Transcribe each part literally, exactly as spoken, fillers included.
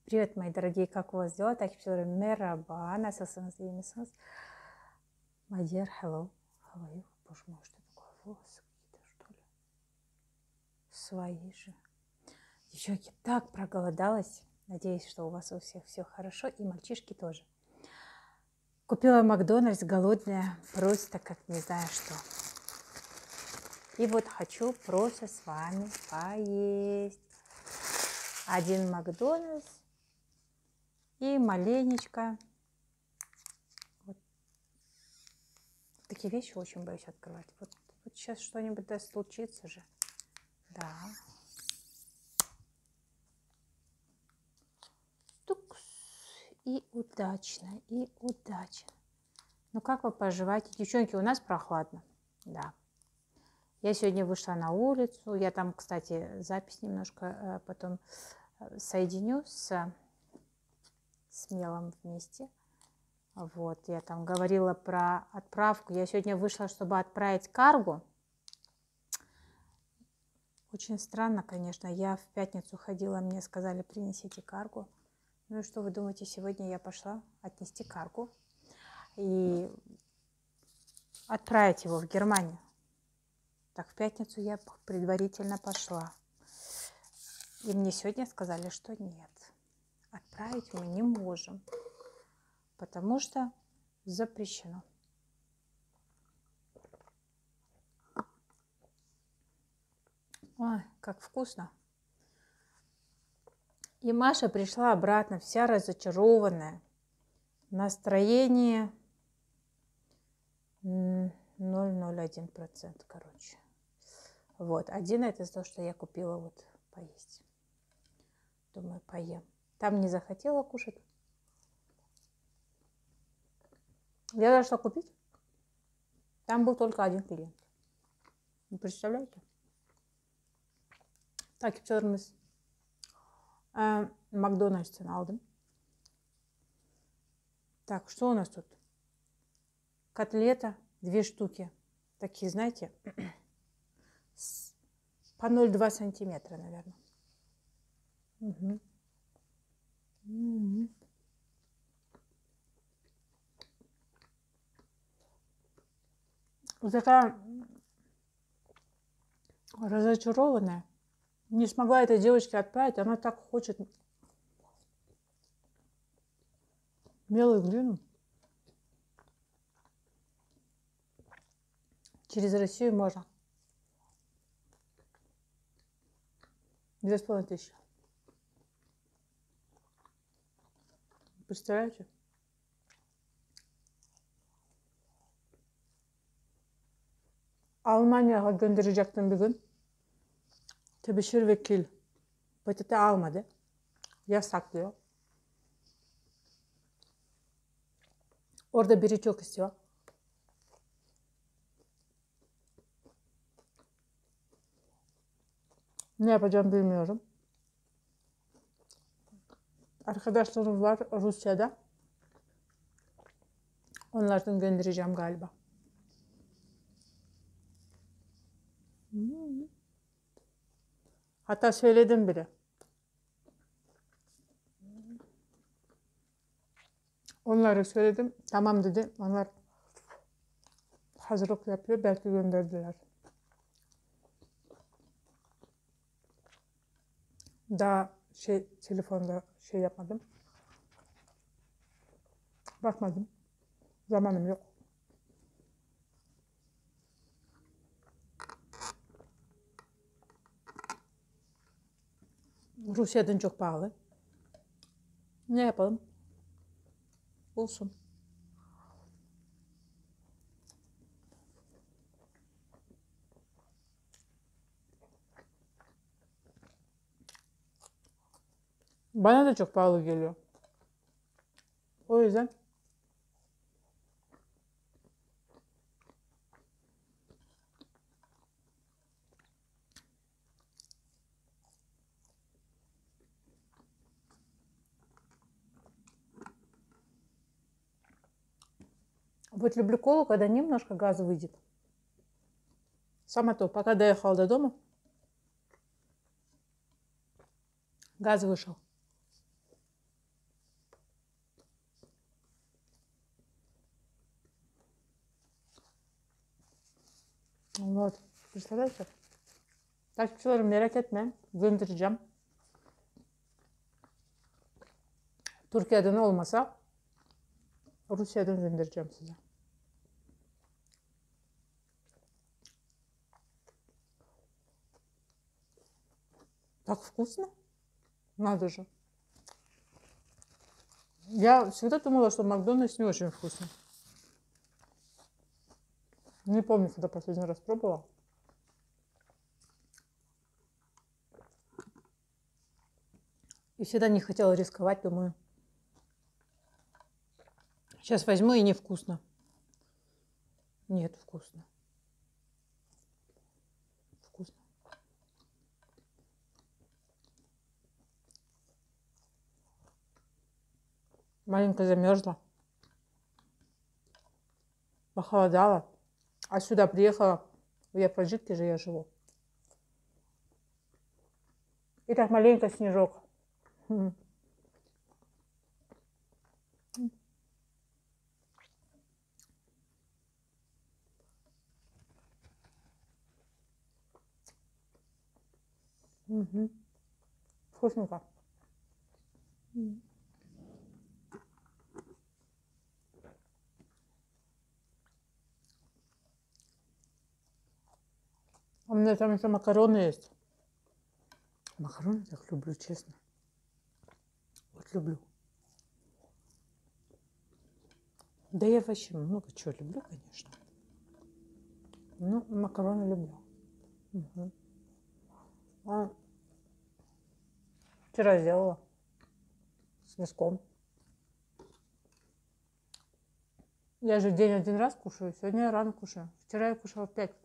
Привет, мои дорогие, как у вас дела? Takipçilerim merhaba. Nasılsınız, iyi misiniz? My dear, hello. How are you? Боже мой, что такое? Волосы какие-то, что ли? Свои же. Девчонки, так проголодалась. Надеюсь, что у вас у всех все хорошо, и мальчишки тоже. Купила Макдональдс, голодная, просто как не знаю что. И вот хочу просто с вами поесть. Один Макдональдс и маленечко. Вот. Такие вещи очень боюсь открывать. Вот, вот сейчас что-нибудь да случится же. Да. Стукс. И удачно, и удачно. Ну как вы поживаете? Девчонки, у нас прохладно. Да. Я сегодня вышла на улицу. Я там, кстати, запись немножко потом соединю с, с Мелом вместе. Вот, я там говорила про отправку. Я сегодня вышла, чтобы отправить каргу. Очень странно, конечно. Я в пятницу ходила, мне сказали, принесите каргу. Ну и что вы думаете, сегодня я пошла отнести каргу и отправить его в Германию. Так, в пятницу я предварительно пошла. И мне сегодня сказали, что нет. Отправить мы не можем, потому что запрещено. Ой, как вкусно. И Маша пришла обратно, вся разочарованная. Настроение ноль целых один десятых процента, короче. Вот, один это то, что я купила вот поесть. Думаю, поем. Там не захотела кушать. Я зашла купить. Там был только один клиент. Вы представляете? Так, Takipçilerimiz э, Макдональдс'ten aldım. Так, что у нас тут? Котлета, две штуки. Такие, знаете, по ноль целых два сантиметра, наверное. Угу. Угу. Вот такая разочарованная. Не смогла этой девочке отправить. Она так хочет белую глину. Через Россию можно. Две с половиной тысячи. Представляете? Almanya'ya gönderecektim bir gün. Tebeşir vekil P T T almadı. Yasaklıyor. Orada biri çok istiyor. Ne yapacağım bilmiyorum. Arkadaşlarım var Rusya'da. Onlardan göndereceğim galiba. Hmm. Hatta söyledim bile. Onlara söyledim. Tamam dedi. Onlar hazırlık yapıyor. Belki gönderdiler. Daha şey telefonda şey yapmadım. Bakmadım. Zamanım yok. Rusya'dan çok pahalı. Ne yapalım? Olsun. Bana da çok pahalı geliyor. O yüzden вот люблю колу, когда немножко газ выйдет. Сама то, пока доехала до дома, газ вышел. Вот, представляете? Takipçilerim merak etme, göndereceğim. Türkiye'den olmasa Rusya'dan göndereceğim size. Так вкусно. Надо же. Я всегда думала, что Макдональдс не очень вкусно. Не помню, когда последний раз пробовала. И всегда не хотела рисковать, думаю. Сейчас возьму и невкусно. Нет, вкусно. Вкусно. Маленько замерзла. Похолодало. А сюда приехала. Я в Таджике же я живу. И так маленько снежок. Угу. Вкусненько. У меня там еще макароны есть. Макароны так люблю, честно. Вот люблю. Да я вообще много чего люблю, конечно. Ну, макароны люблю. Угу. А вчера сделала с мяском. Я же день один раз кушаю, сегодня я рано кушаю. Вчера я кушала в пять.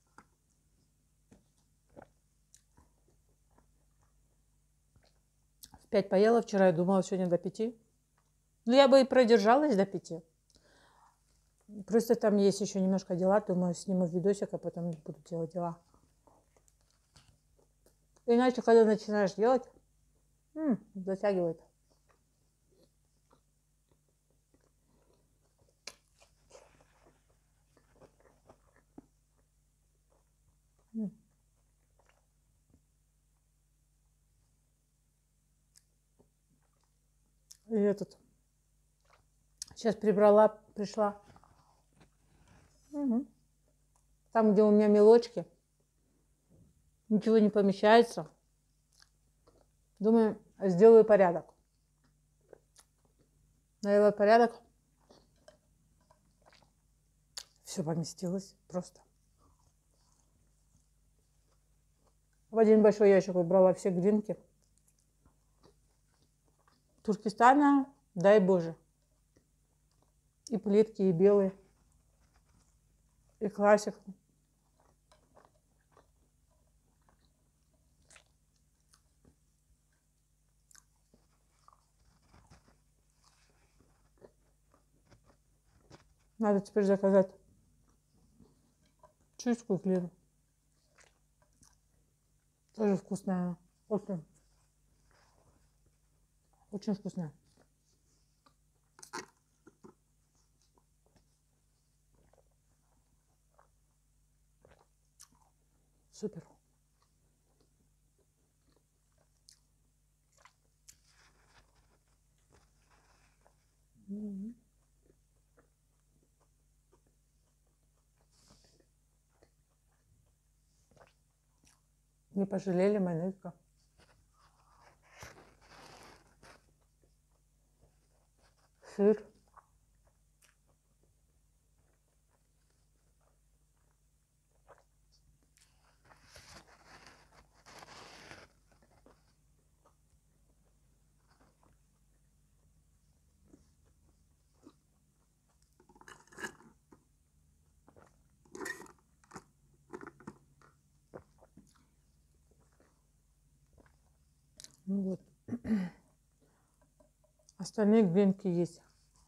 В пять поела, вчера я думала сегодня до пяти. Ну, я бы и продержалась до пяти. Просто там есть еще немножко дела, думаю, сниму видосик, а потом буду делать дела. Иначе, когда начинаешь делать, м-м, затягивает. М. И этот. Сейчас прибрала, пришла. Угу. Там, где у меня мелочки, ничего не помещается. Думаю, сделаю порядок. Навела порядок. Все поместилось просто. В один большой ящик убрала все гринки. Туркестана, дай Боже. И плитки, и белые, и классик. Надо теперь заказать чистку глину. Тоже вкусная. Очень. Очень вкусная. Супер. Mm-hmm. Не пожалели майонезка. Сыр. Ну вот. Остальные гренки есть.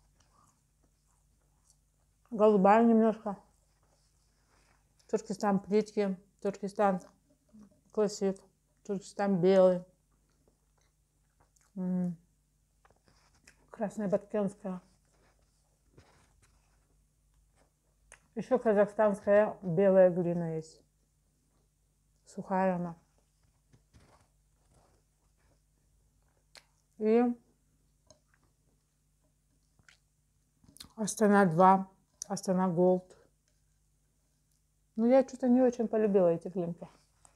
Голубая немножко. Туркестан плитки. Туркестан классик. Туркестан белый. М-м. Красная баткенская. Еще казахстанская белая глина есть. Сухая она. И Астана два, Астана Голд. Ну, я что-то не очень полюбила эти глинки.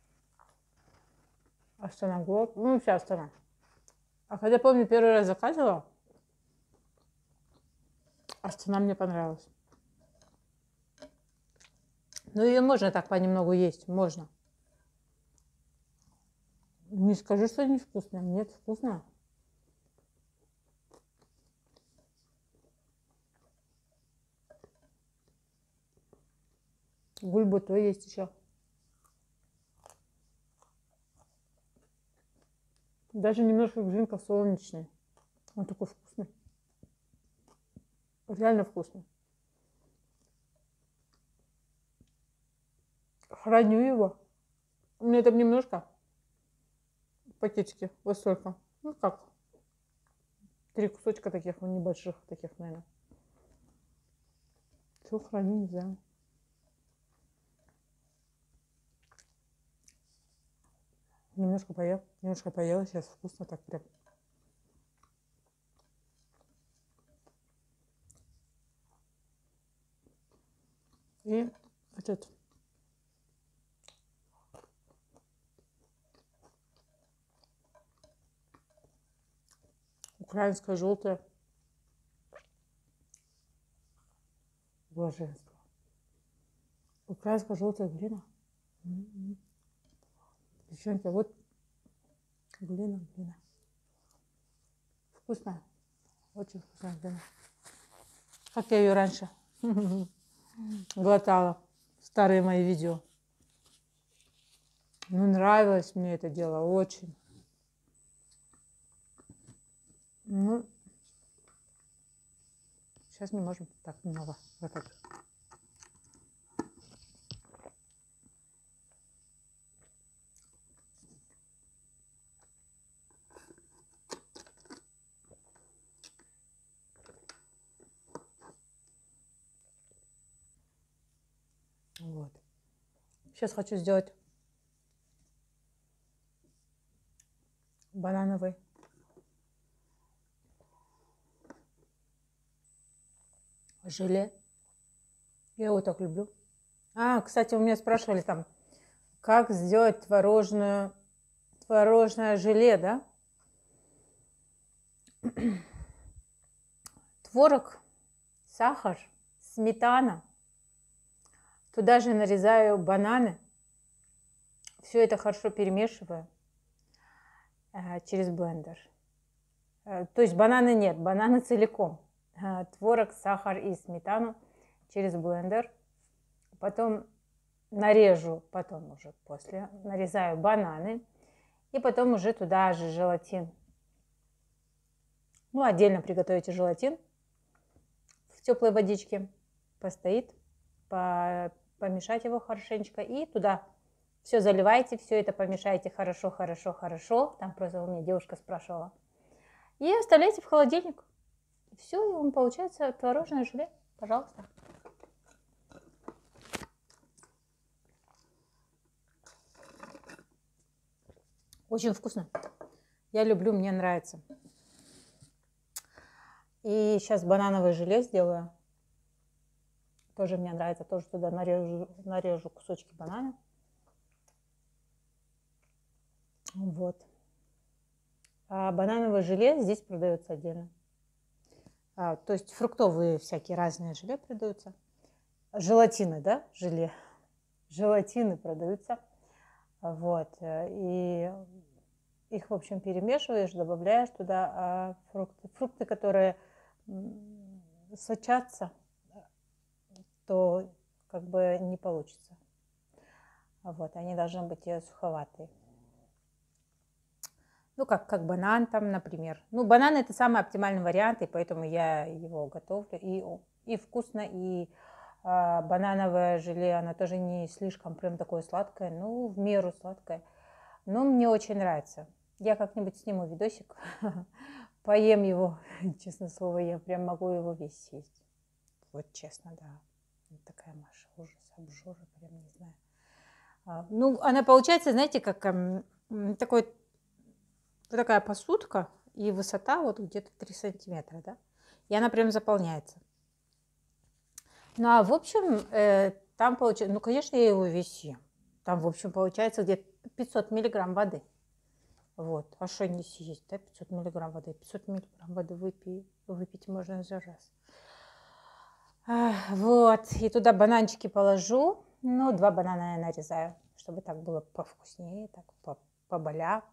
Астана Голд. Ну, вся Астана. А когда, помню, первый раз заказывала, Астана мне понравилась. Ну, ее можно так понемногу есть, можно. Не скажу, что невкусная. Нет, вкусная. Гульбуто есть еще. Даже немножко глинка солнечный. Он такой вкусный. Реально вкусный. Храню его. У меня там немножко. Пакетики. Вот столько. Ну как? Три кусочка таких, ну, небольших таких, наверное. Все храню, не знаю. Немножко поел, немножко поела, сейчас вкусно так прям. И этот украинская желтая блаженство. Украинская желтая глина. М-м-м. Девчонки, вот глина, глина. Вкусная. Очень вкусная глина. Как я ее раньше глотала. Старые мои видео. Ну, нравилось мне это дело очень. Ну, сейчас не можем так много глотать. Вот. Сейчас хочу сделать банановый желе. Я его так люблю. А, кстати, у меня спрашивали там, как сделать творожную, творожное желе, да? Творог, сахар, сметана. Туда же нарезаю бананы. Все это хорошо перемешиваю э, через блендер. Э, то есть бананы нет, бананы целиком. Э, творог, сахар и сметану через блендер. Потом нарежу, потом уже после, нарезаю бананы. И потом уже туда же желатин. Ну, отдельно приготовите желатин в теплой водичке. Постоит, по, помешать его хорошенечко. И туда все заливайте, все это помешайте хорошо, хорошо, хорошо. Там просто у меня девушка спрашивала. И оставляйте в холодильник. Все, и он получается творожное желе. Пожалуйста. Очень вкусно. Я люблю, мне нравится. И сейчас банановое желе сделаю. Тоже мне нравится. Тоже туда нарежу, нарежу кусочки банана. Вот. А банановое желе здесь продается отдельно. А, то есть фруктовые всякие разные желе продаются. Желатины, да, желе. Желатины продаются. Вот. И их, в общем, перемешиваешь, добавляешь туда фрукты. Фрукты, которые сочатся, то как бы не получится. Вот. Они должны быть суховатые. Ну, как, как банан там, например. Ну, банан это самый оптимальный вариант, и поэтому я его готовлю. И, и вкусно, и а, банановое желе, оно тоже не слишком прям такое сладкое, ну, в меру сладкое. Но мне очень нравится. Я как-нибудь сниму видосик, поем его, честное слово, я прям могу его весь съесть. Вот честно, да. Вот такая Маша, ужас, обжора, прям не знаю. А, ну, она получается, знаете, как эм, такой, вот такая посудка, и высота вот где-то три сантиметра, да? И она прям заполняется. Ну, а в общем, э, там получается, ну, конечно, я его весь ем. Там, в общем, получается где-то пятьсот миллиграмм воды. Вот, а что не съесть, да, пятьсот миллиграмм воды? пятьсот миллиграмм воды выпить, выпить можно за раз. А, вот, и туда бананчики положу. Ну, два банана я нарезаю, чтобы так было повкуснее, так поболя.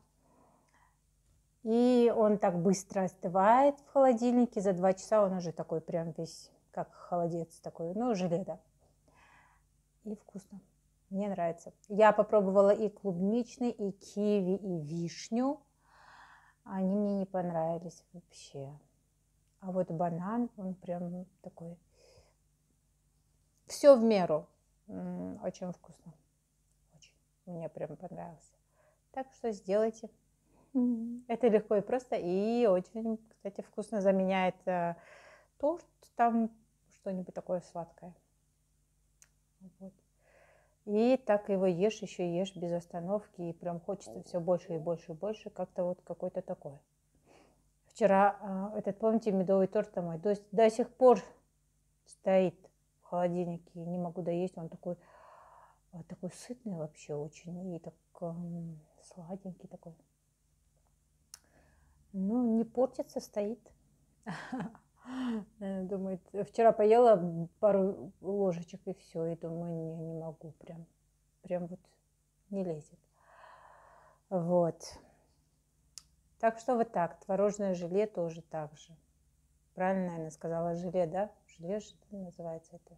И он так быстро остывает в холодильнике. За два часа он уже такой прям весь, как холодец такой, ну, желе, да. И вкусно. Мне нравится. Я попробовала и клубничный, и киви, и вишню. Они мне не понравились вообще. А вот банан, он прям такой... Все в меру. Очень вкусно. Очень. Мне прям понравился. Так что сделайте. Это легко и просто. И очень, кстати, вкусно заменяет э, торт, там что-нибудь такое сладкое. Вот. И так его ешь, еще ешь без остановки. И прям хочется все больше и больше и больше. Как-то вот какой-то такой. Вчера э, этот, помните, медовый торт мой до, до сих пор стоит в холодильнике. Не могу доесть. Он такой, такой сытный вообще очень. И так э, сладенький такой. Ну, не портится, стоит. Думает, вчера поела пару ложечек и все. И думаю, не, не могу. Прям, прям вот не лезет. Вот. Так что вот так. Творожное желе тоже так же. Правильно, наверное, сказала желе, да? Желе же называется это.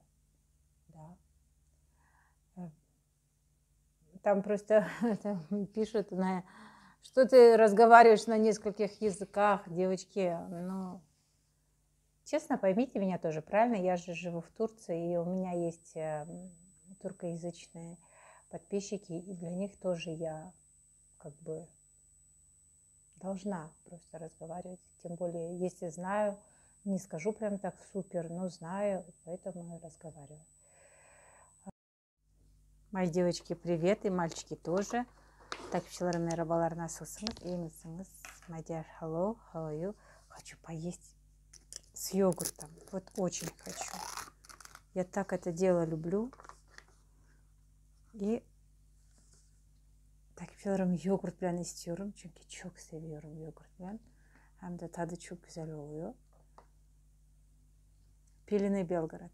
Да. Там просто там пишут, на, что ты разговариваешь на нескольких языках, девочки. Ну, честно, поймите меня тоже, правильно? Я же живу в Турции, и у меня есть туркоязычные подписчики, и для них тоже я как бы должна просто разговаривать. Тем более, если знаю, не скажу прям так супер, но знаю, поэтому и разговариваю. Мои девочки, привет, и мальчики тоже. Так, пчеларым мерабалар, насылсыңыз, iyi misiniz? My dear, hello, how are you? Хочу поесть с йогуртом. Вот очень хочу. Я так это дело люблю. И так, pчеларım yoğurt bilen istiyorum. Çünkü çok seviyorum yoğurt bilen. Hem de tadı çok güzel oluyor. Pelin'i Belgrad.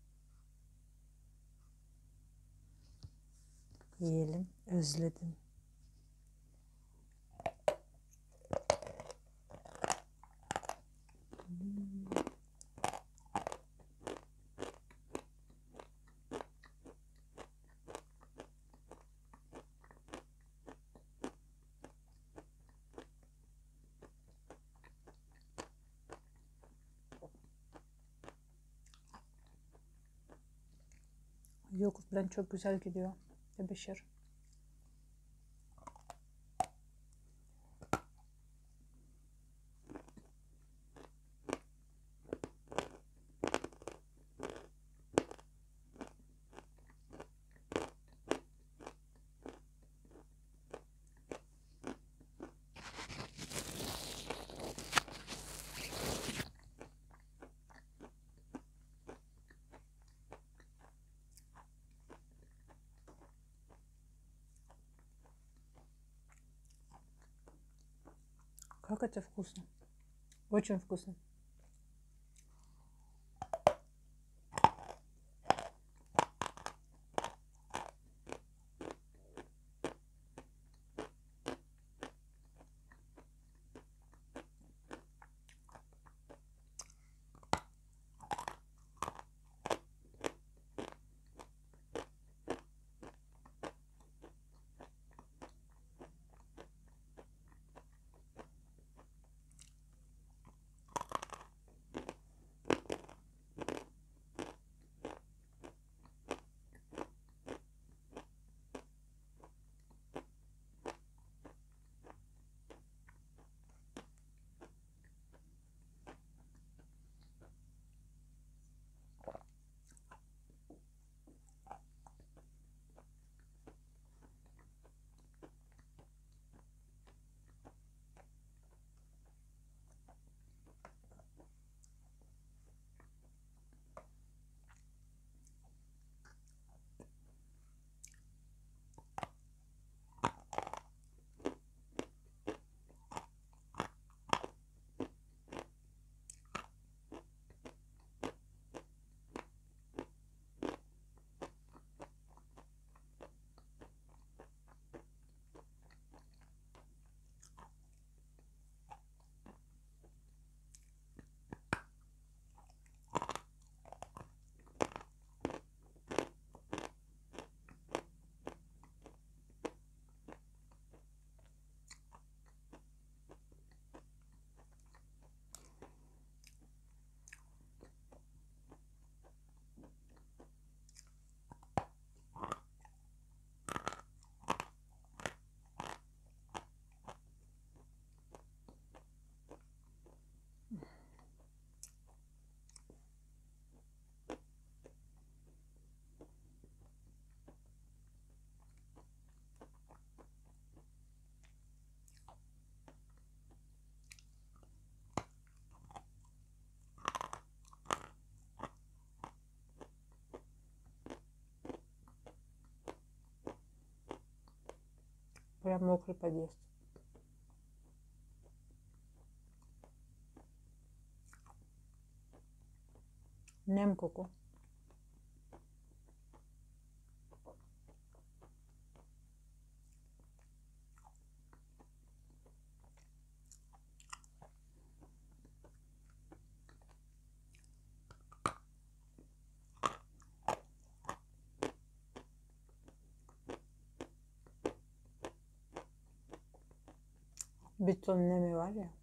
Yiyelim. Özledim. Yoğurt bilen çok güzel gidiyor. Tebeşir. Как это вкусно. Очень вкусно. говоря, мокрый подъезд. Немкоку. Bitton nemi var ya.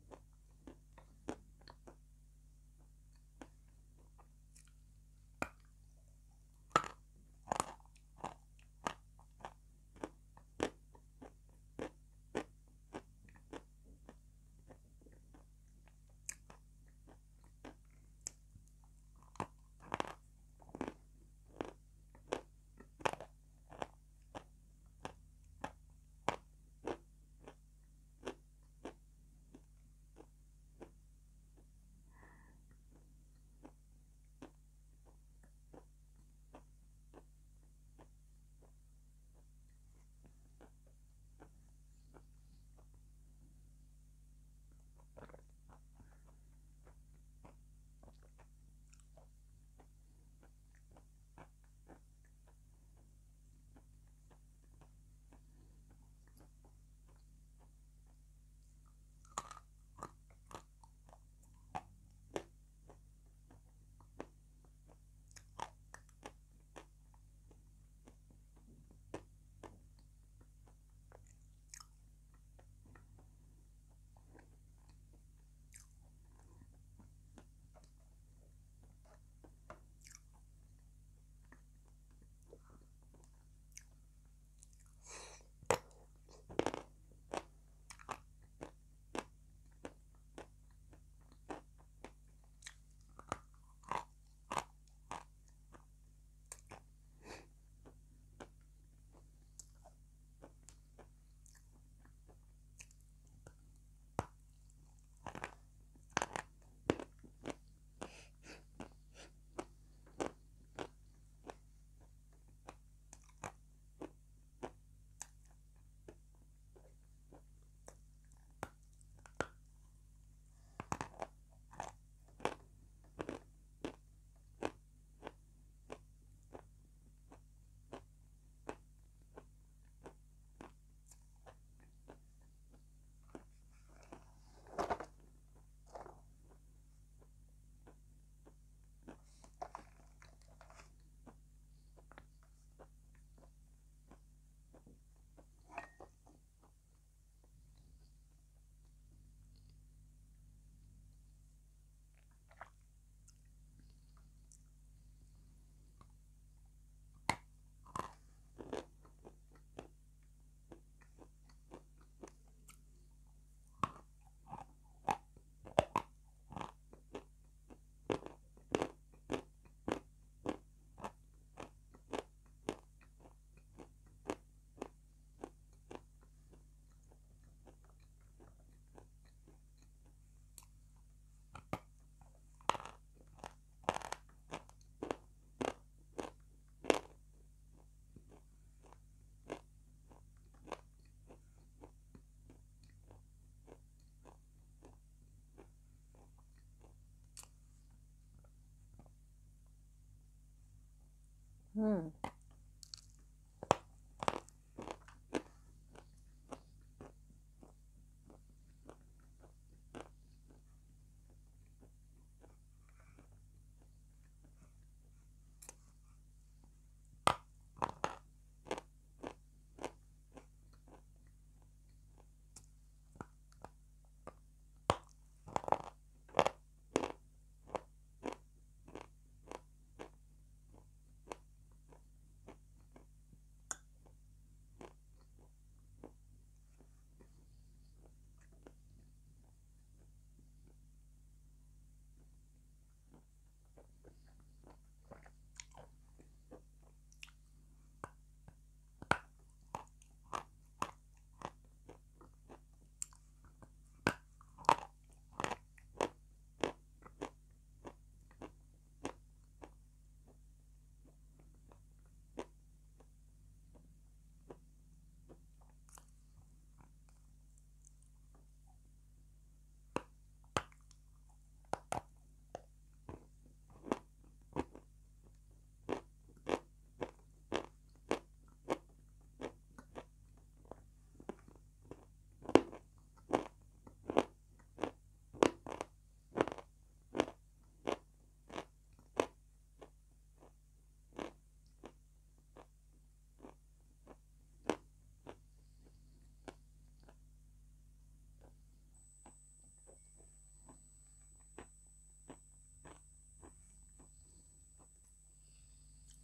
М.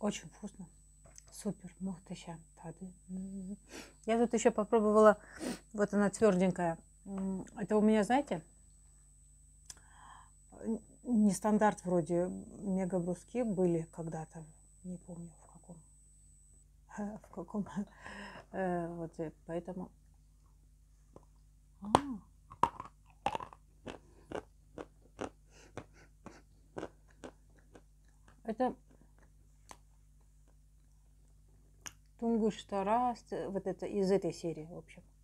Очень вкусно. Супер. Мухтыща. Я тут еще попробовала, вот она тверденькая. Это у меня, знаете, не стандарт вроде мега-бруски были когда-то. Не помню в каком. В каком. Вот, поэтому... А. Это тунгуш тарас, вот это из этой серии, в общем.